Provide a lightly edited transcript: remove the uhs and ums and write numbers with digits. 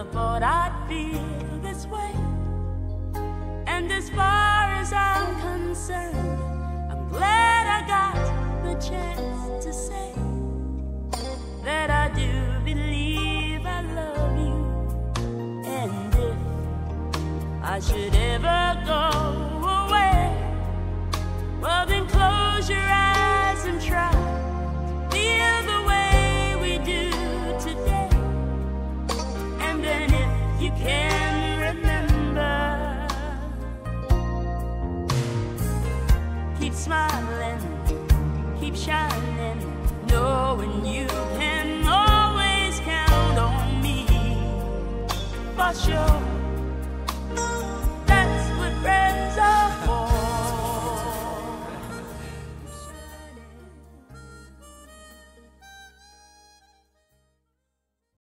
thought I'd feel this way. And as far as I'm concerned, I'm glad I got the chance to say that I do believe I love you. And if I should ever go away, well then close your eyes and try to feel the way we do today. And then if you can remember, keep smiling, keep shining, knowing you can always count on me, for sure.